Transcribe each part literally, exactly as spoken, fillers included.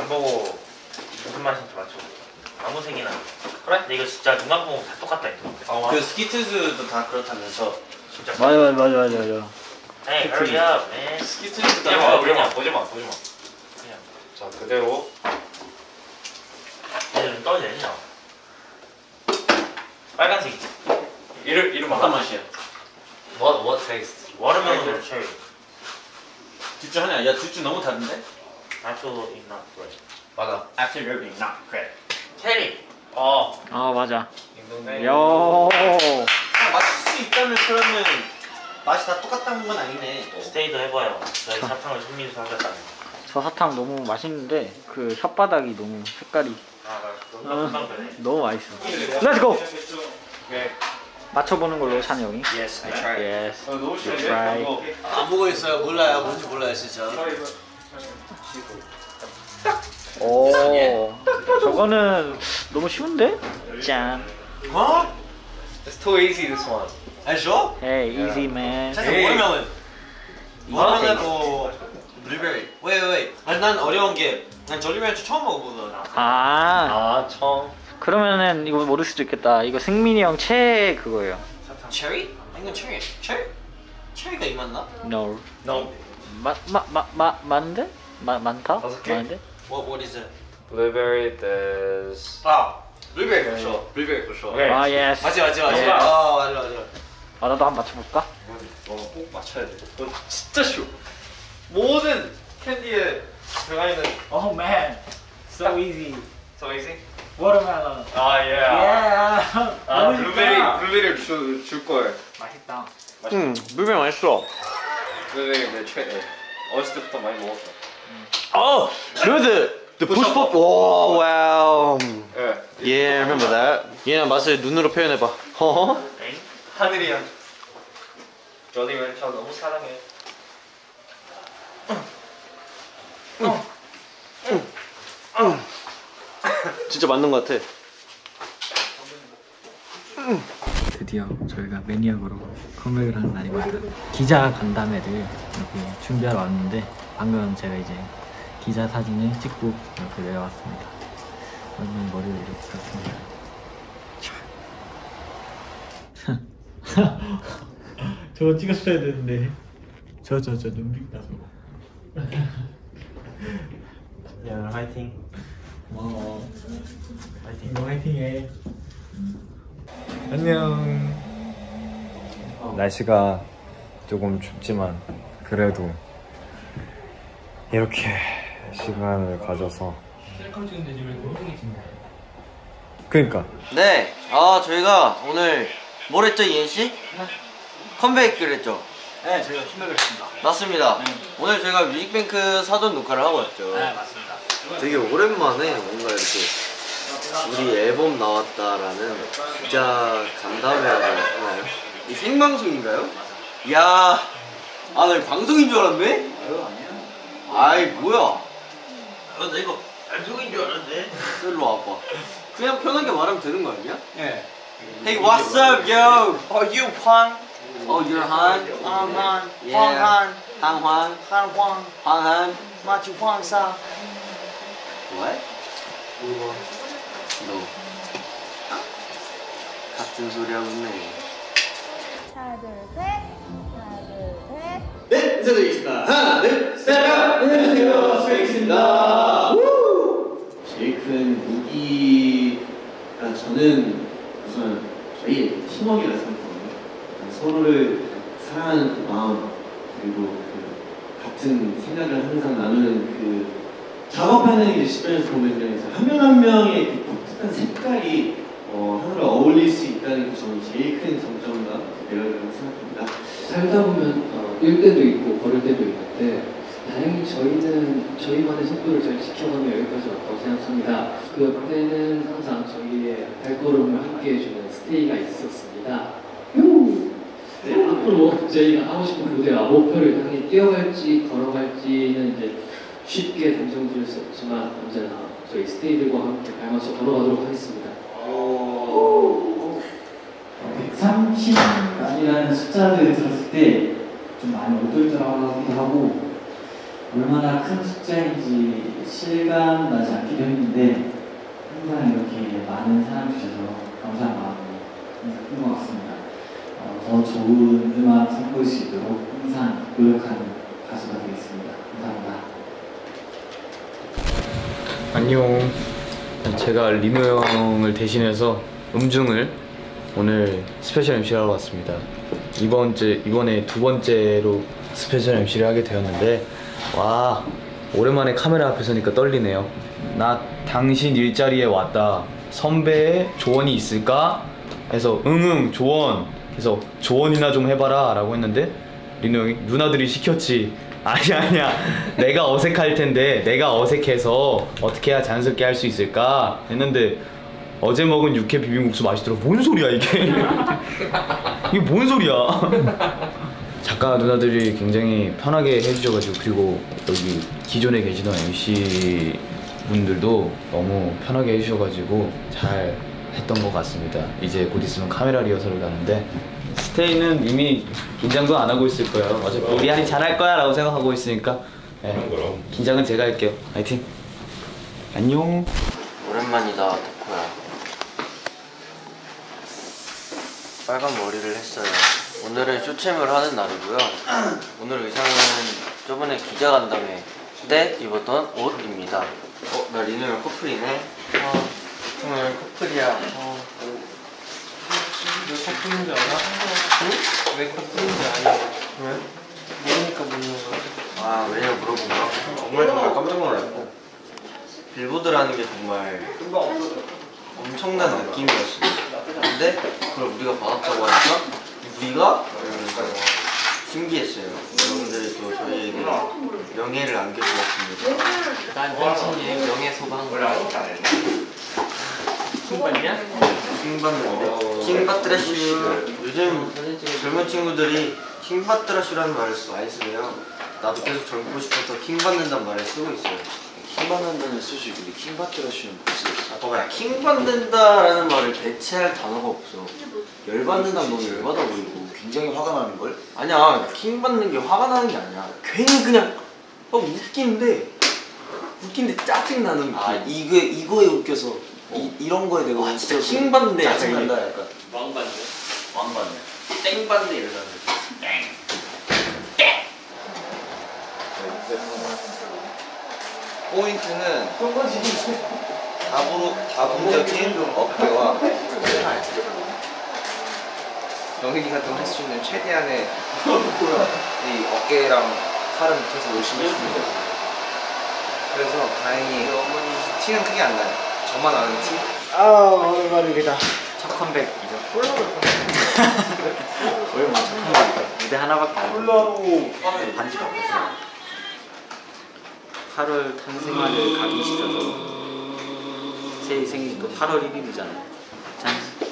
안 보고 무슨 맛인지 맞춰. 아무 색이나. 그래? 근데 이거 진짜 눈 감고 다 똑같다 이거. 어, 그 스키트즈도 다 그렇다면서. 진짜. 맞아 맞아 맞아 맞아 맞아. Hey, hurry up, man. 스키트즈도 다. 봐, 보지 마, 보지 마, 보지 마. 그냥. 자, 그대로. 얘는 좀 떨어져 있냐? 빨간색이지. 이름 이름 어떤 맛이야? What what taste? Watermelon or cherry? 둘 중 하나야. 야, 둘 중 너무 다른데? Absolutely not great. 맞아. Absolutely not great. 체리. 어. 아 맞아. 딩동댕. 요. 아, 맞출 수 있다면 그러면 맛이 다 똑같다는 건 아니네. 스테이도 해봐요. 저희 사탕을 손님에서 하셨다는. 저 사탕 너무 맛있는데 그 혓바닥이 너무 색깔이. 아, 너무 금방 되네. 너무 맛있어. Let's go. 오케이. 맞춰보는 걸로 찬이 형이. Yes, I tried. Yes. 너무 You try. 안 보고 있어요. 몰라요. 뭔지 몰라요, 진짜. 오. 저거는 너무 쉬운데? 짠. 어? It's too easy this one. 알죠? Hey, easy man. 사실 워터멜론. 워터멜론 오 블루베리. 왜 왜 왜? 아니 난 어려운 게 난 졸리멜론 처음 먹어보거든. 아. 아, 처음. 그러면은 이거 모를 수도 있겠다. 이거 승민이 형 최 그거예요. 체리? 이건 체리. 체리? 체리가 이 맞나? No. No. 마마마마 많은데? 마 많다? 다섯 개? 많은데? What what is it? Blueberry, there's. 아 블루베리 for sure. 블루베리 for sure. 오케이. 아 예스. 맞지 맞지 맞지. Yes. 아 맞아 맞아. 아 나도 한번 맞춰볼까? 너꼭 맞춰야 돼. 너 진짜 쉬워. 모든 캔디에 들어가 있는. Oh man, so easy. So easy? Watermelon. 아 예. Yeah. 아 블루베리 블루베리를 줄, 줄 걸. 맛있다. 응 블루베리 맛있어. 블루베리 내 최애. 어렸을 때부터 많이 먹었어. Oh, remember the the push pop? Wow, wow. 예. Yeah, remember that. 얘는 맛을 눈으로 표현해봐. 허? 에이? 하늘이야. 저님은 저 너무 사랑해. 진짜 맞는 것 같아. 드디어 저희가 매니악으로 컴백을 하는 날입니다. 기자 간담회를 이렇게 준비하러 왔는데 방금 제가 이제 기자 사진을 찍고 이렇게 내려왔습니다. 오늘 머리를 이렇게 썼습니다. 저거 찍었어야 되는데 저 저 저 눈빛 나서. 야, 화이팅. 고마워. 화이팅. 너 화이팅해. 안녕. 날씨가 조금 춥지만 그래도 이렇게 시간을 가져서 셀카 찍는데 지금 왜 고르게 찍냐? 그러니까 네, 아 저희가 오늘 뭘 했죠 이엔 씨? 컴백을 했죠. 네, 저희가 컴백을 했습니다. 맞습니다. 네. 오늘 저희가 뮤직뱅크 사전 녹화를 하고 왔죠. 네, 맞습니다. 되게 오랜만에 뭔가 이렇게 우리 앨범 나왔다라는 기자 간담회라고 하나요? 이 생방송인가요? 이야, 아 나 방송인 줄 알았네? 아이 뭐야? 아, 나 이거 방송인 줄 알았는데. 일로 와봐. 그냥 편하게 말하면 되는 거 아니야? 예. Hey, what's up, yo? Oh, you Juan? Oh, you're Han? I'm Han. Yeah. Juan Han. Han Juan? Han Juan. Han Han? 마치 Juan Sa. What? 너 같은 소리 하고 있네. 하나 둘 셋. 하나 둘 셋. 네, 인사드리겠습니다. 하나, 둘, 셋! 안녕하세요, 스웨이크입니다. 제일 큰 위기가 저는 우선 저희의 팀워크라고 생각하거든요. 서로를 사랑하는 그 마음, 그리고 그 같은 생각을 항상 나누는 그 작업하는 이제 시간에서 보면 한 명 한 명의 그 독특한 색깔이 어, 하나로 어울릴 수 있다는 게 저는 제일 큰 장점과 매력이라고 생각합니다. 살다 보면 어, 일 때도 있고 걸을 때도 있는데 다행히 저희는 저희만의 속도를 잘 지켜가며 여기까지 왔다고 생각합니다. 그때는 항상 저희의 발걸음을 함께 해주는 스테이가 있었습니다. 네, 앞으로 저희가 하고 싶은 무대와 목표를 향해 뛰어갈지 걸어갈지는 이제 쉽게 단정지을 수 없지만 언제나 저희 스테이들과 함께 발맞춰 걸어가도록 하겠습니다. 백삼십이라는 숫자를 들었을 때 좀 많이 얼떨떨하기도 하고 얼마나 큰 숫자인지 실감 나지 않기도 했는데 항상 이렇게 많은 사랑 주셔서 감사한 마음이 항상 큰 것 같습니다. 어, 더 좋은 음악 선보일 수 있도록 항상 노력하는 가수가 되겠습니다. 감사합니다. 안녕. 제가 리노 형을 대신해서 음중을 오늘 스페셜 엠시를 하러 왔습니다. 이번 주, 이번에 두 번째로 스페셜 엠시를 하게 되었는데 와, 오랜만에 카메라 앞에 서니까 떨리네요. 나 당신 일자리에 왔다. 선배의 조언이 있을까? 해서 응응 조언. 그래서 조언이나 좀 해봐라 라고 했는데 리노 형이 누나들이 시켰지. 아니 아니야, 내가 어색할 텐데 내가 어색해서 어떻게 해야 자연스럽게 할 수 있을까 했는데 어제 먹은 육회 비빔국수 맛있더라. 뭔 소리야 이게. 이게 뭔 소리야. 작가 누나들이 굉장히 편하게 해주셔가지고, 그리고 여기 기존에 계시던 엠씨 분들도 너무 편하게 해주셔가지고 잘 했던 것 같습니다. 이제 곧 있으면 카메라 리허설을 가는데 스테이는 이미 긴장도 안 하고 있을 거예요. 어차피 우리 한이 잘할 거야 라고 생각하고 있으니까 네, 긴장은 제가 할게요. 화이팅! 안녕! 오랜만이다 덕후야. 빨간 머리를 했어요. 오늘은 쇼챔을 하는 날이고요. 오늘 의상은 저번에 기자 간담회 때 입었던 옷입니다. 어? 나 리노랑 커플이네? 어, 정말 커플이야. 어. 왜 커플인 줄 알아? 응? 왜 커플인 줄 아냐? 왜? 모르니까 묻는 거야. 아, 왜냐고 물어본 거야? 정말 정말 깜짝 놀랐고, 빌보드라는 게 정말 엄청난 느낌이었어. 근데 그걸 우리가 받았다고 하니까 우리가 신기했어요. 여러분들이 또 저희에게 명예를 안겨주었습니다. 난 당신이 명예 소방 킹받냐? 킹받는데? 킹받드라슈. 요즘 젊은 친구들이 킹받드라슈라는 말을 많이 쓰네요. 나도 계속 젊고 싶어서 킹받는다는 말을 쓰고 있어요. 킹받는다는 수지, 근데 킹받드라슈는 무슨? 아, 봐봐, 킹받는다라는 말을 대체할 단어가 없어. 열받는다는 건 열받아 보이고 굉장히 화가 나는 걸? 아니야, 킹받는 게 화가 나는 게 아니야. 괜히 그냥 어, 웃긴데 웃긴데 짜증나는 느낌. 아, 이게 이거에 웃겨서 이, 이런 거에 내가 와, 진짜 킹받는데 짜증난다 약간. 왕받네. 왕받네. 땡받네 이러잖아. 땡. 포인트는 다부로, 다분적인 어깨와 영희기가 또 할 수 있는 최대한의 이 어깨랑 팔을 밑에서 열심히 했습니다. 그래서 다행히 티는 크게 안 나요. 저만 아는 티. 아, 오랜만입니다. 첫 컴백 이제 폴라로 오랜만에 첫 컴백이다. 무대 하나밖에 안 폴라로 반지 바꿨어요. 팔월 탄생화를 각인시켜서 제 생일이 또 팔월 일일이잖아요. 짠.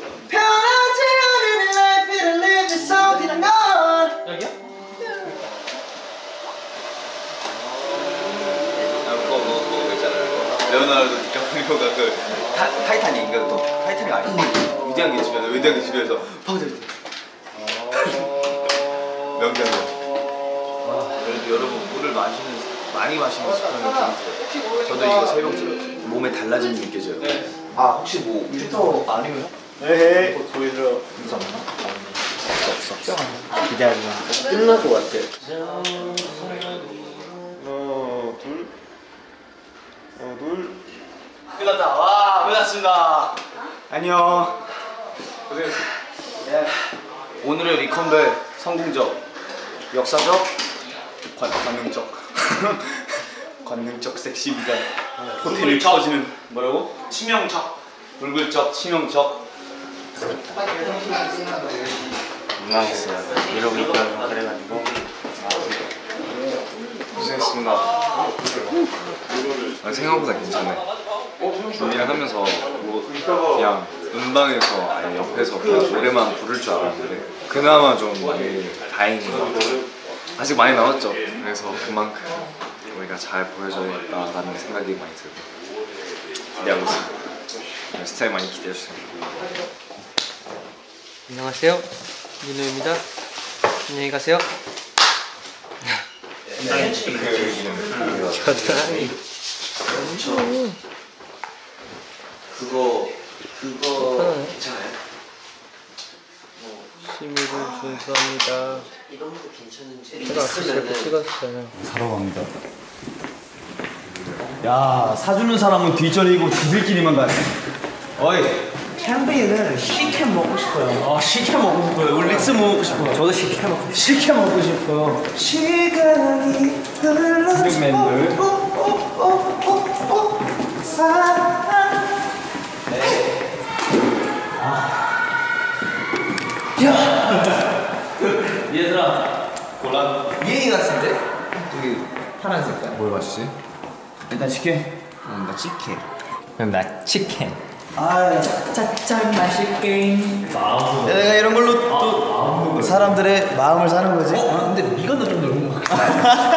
여기야? 그거 그거 그거 있잖아요. 레오나르도 디카프리오가 그 타, 타이타닉인가 또 타이타닉 아니고 위대한 게 집에서 위대한 게 집에서 파우더 명장면. 그래도 여러분 물을 마시는 많이 마시는 습관을 좀 있어요. 저도 이거 세 병째 몸에 달라짐이 느껴져요. 아 혹시 뭐 필터 아니면? 네. 보여줘. 없어 없어. 기대하지 마. 끝날 것 같아. 하나 둘 하나 둘 끝났다. 와 끝났습니다. 안녕. 고생했어. 네. 오늘의 리컴백 성공적, 역사적, 관, 관능적 관능적 섹시 미간 호텔을 터지는 뭐라고? 치명적 불굴적 치명적. 민망했어요. 이러고 있다가 그래가지고 고생했습니다. 아, 생각보다 괜찮네. 준비를 하면서 그냥 음방에서 아예 옆에서 그냥 노래만 부를 줄 알았는데 그나마 좀 많이 다행인 것 같아요. 아직 많이 남았죠. 그래서 그만큼 우리가 잘 보여줘야겠다라는 생각이 많이 들고 기대하고 있습니다. 스타일 많이 기대해주세요. 안녕하세요, 민호입니다. 안녕히 가세요. 겨드랑이. 그거 그거 괜찮아요? 시미를 준수합니다. 이런 거 괜찮은지 찍었어요. 찍었어요. 사러 갑니다. 야, 사주는 사람은 뒤처리고 지들끼리만 가네. 어이, 캠핑은 식혜 먹고 싶어요. 아, 식혜 먹고 싶어요. 우리 릭스 먹고 싶어요. 저도 식혜 먹고 싶어요. 식혜 먹고 싶어요. 시간이 흘러서 맨들. 얘들아 골라. 이행이 같은데? 저기 파란 색깔. 뭘 마시지? 일단 식혜. 음, 나 치킨. 그럼 나 치킨. 아, 짭짭 맛있게. 내가 이런 걸로 또 사람들의 마음을 사는 거지. 어? 근데 미간도 좀 넓은 것 같아.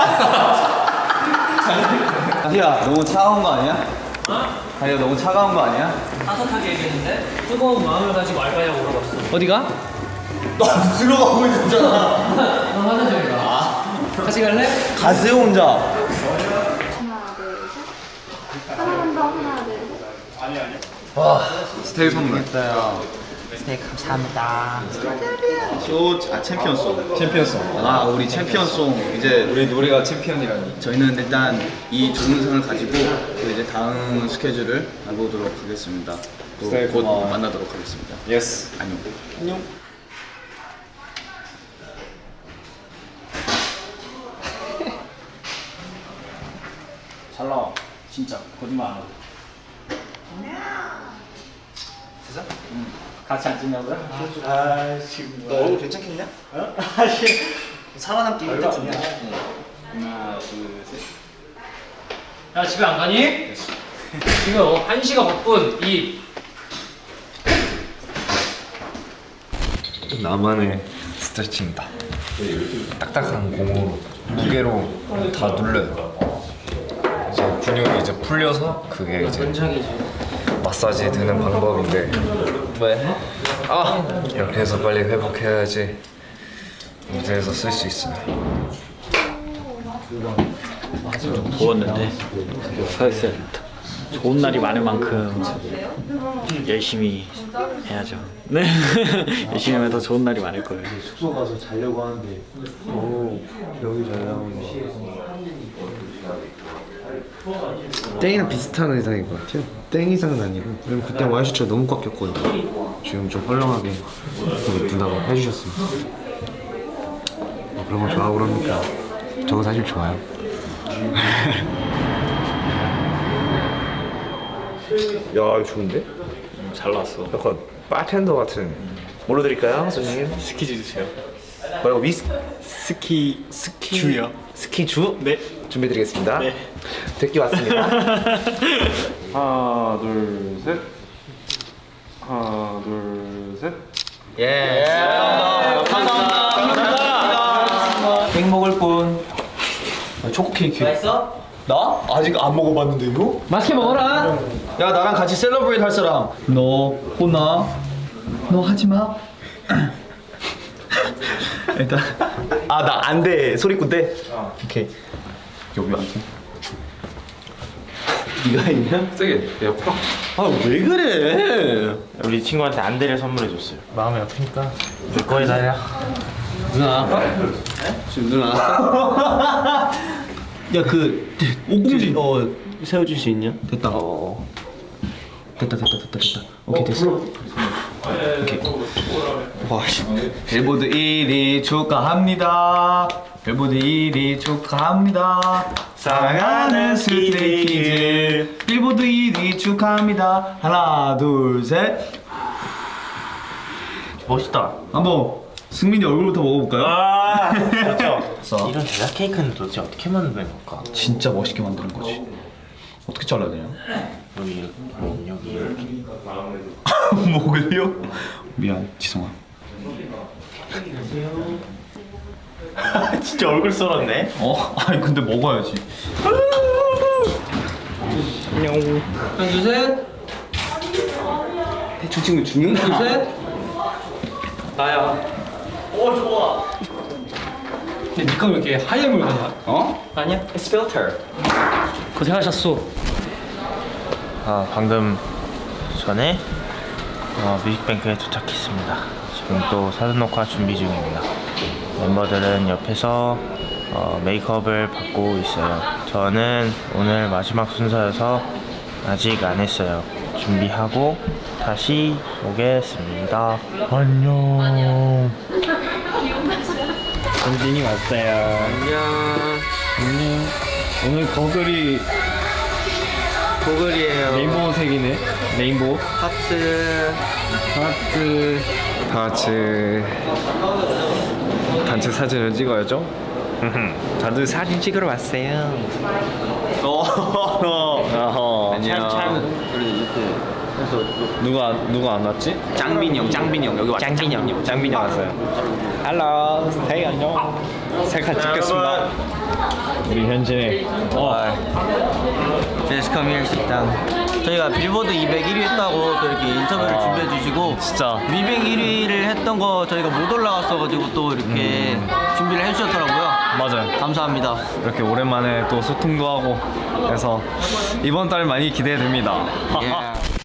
다시야, 너무 차가운 거 아니야? 어? 다시야, 너무 차가운 거 아니야? 따뜻하게 얘기했는데 뜨거운 마음을 가지고 알바냐고 물어봤어. 어디가? 너 들어가고 있었잖아. 너 화장실 가. 같이 갈래? 가세요 혼자. 하나, 둘, 셋. 사랑한다, 하나, 둘, 셋. 스테이 선물. 네, 감사합니다. 쇼, 아 챔피언송. 챔피언송. 아 우리 챔피언송 이제 우리 노래가 챔피언이라니. 저희는 일단 이 좋은 상을 가지고 그 이제 다음 스케줄을 알아보도록 하겠습니다. 또 스테이 곧 고마워. 만나도록 하겠습니다. 예스. 안녕. 안녕. 잘 나와. 진짜 거짓말 안 하고. 됐어? 응. 같이 안 찍냐고요? 아 지금 너 얼굴 괜찮겠냐? 어? 아씨. 살아남기 힘들겠냐? 하나, 둘, 셋. 야 집에 안 가니? 지금 한 시가 바쁜 이 나만의 스트레칭이다. 딱딱한 공으로 무게로 다 눌러요. 이제 근육이 이제 풀려서 그게 이제 마사지 되는 방법인데 왜? 아! 이렇게 해서 빨리 회복해야지 무대에서 쓸 수 있어요. 좀 더웠는데 사실 좋은 날이 많은 만큼 열심히 해야죠. 네. 열심히 하면 더 좋은 날이 많을 거예요. 숙소 가서 자려고 하는데 오 여기 잘 나오네. 땡이랑 비슷한 의상인 것 같아요. 땡 의상은 아니고 왜냐면 그때 와이셔츠가 너무 꽉 꼈거든요. 지금 좀 헐렁하게 우리 누나가 해주셨습니다. 뭐 그런 거 좋아하고 그럽니까? 저거 사실 좋아요. 야 이거 좋은데? 잘 나왔어. 약간 바텐더 같은. 뭘로 드릴까요, 선생님? 스키 주세요. 뭐라고 위스 스키 스키 주요. 스키주? 네. 준비드리겠습니다. 네. 데끼 왔습니다. 하나, 둘, 셋. 하나, 둘, 셋. 예. 감사합니다. 감사합니다. 땡 먹을 분. 아, 초코 케이크. 맛있어? 나? 아직 안 먹어봤는데 이거? 맛있게 먹어라. 야 나랑 같이 셀러브레이트 할 사람. 너 혼나? 너 하지 마. 일단 아 나 안 돼. 소리꾼 돼. 오케이. 여기 왔어. 네가 있냐? 세게. 야, 팍. 아 왜 그래? 우리 친구한테 안대를 선물해 줬어요. 마음이 아프니까 내 거에다 해. 누나. 지금 누나. 야 그 오공지 어 세워줄 수 있냐? 됐다. 어. 됐다 됐다 됐다 됐다. 오케이 됐어. 오케이. 와 씨. 빌보드 일 위 축하합니다. 빌보드 일 위 축하합니다. 사랑하는 스트레이키즈. 빌보드 일 위 축하합니다. 하나 둘 셋. 멋있다. 한번 승민이 얼굴부터 먹어볼까요? 아, 그렇죠. 이런 제작 케이크는 도대체 어떻게 만드는 걸까? 진짜 멋있게 만드는 거지. 어떻게 잘라야 되냐? 여기 이렇게, 여기 이렇게. 목을요? 미안, 지성아. 진짜 얼굴 썰었네. 어? 아니 근데 먹어야지. 안녕. 하나 둘 셋. 대충 친구 중요한 둘 셋. 나야. 오 좋아. 근데 니가 왜 이렇게 하얀 물 가냐? 어? 아니야? It's filter. 고생하셨어. 아, 방금 전에 어, 뮤직뱅크에 도착했습니다. 지금 또 사전 녹화 준비 중입니다. 멤버들은 옆에서 어, 메이크업을 받고 있어요. 저는 오늘 마지막 순서여서 아직 안 했어요. 준비하고 다시 오겠습니다. 안녕. 정진이 왔어요. 안녕. 안녕. 오늘 거글이 고글이에요. 레인보우색이네. 레인보우. 하트. 하트. 다 같이 단체 사진을 찍어야죠. 다들 사진 찍으러 왔어요. 어허. 안녕. 누가 누가 안 왔지? 짱빈이 형, 짱빈이 형 여기 왔죠. 짱빈이 형. 짱빈이 왔어요. 할로, 스테이 안녕. 셀카 찍겠습니다. 우리 현진이. 베스컴 힐 식당. 저희가 빌보드 이백 일 위 했다고 또 이렇게 인터뷰를 아, 준비해 주시고 진짜. 뮤직 일 위를 했던 거 저희가 못 올라갔어가지고 또 이렇게 음. 준비를 해주셨더라고요. 맞아요. 감사합니다. 이렇게 오랜만에 또 소통도 하고 해서 이번 달 많이 기대됩니다. 예.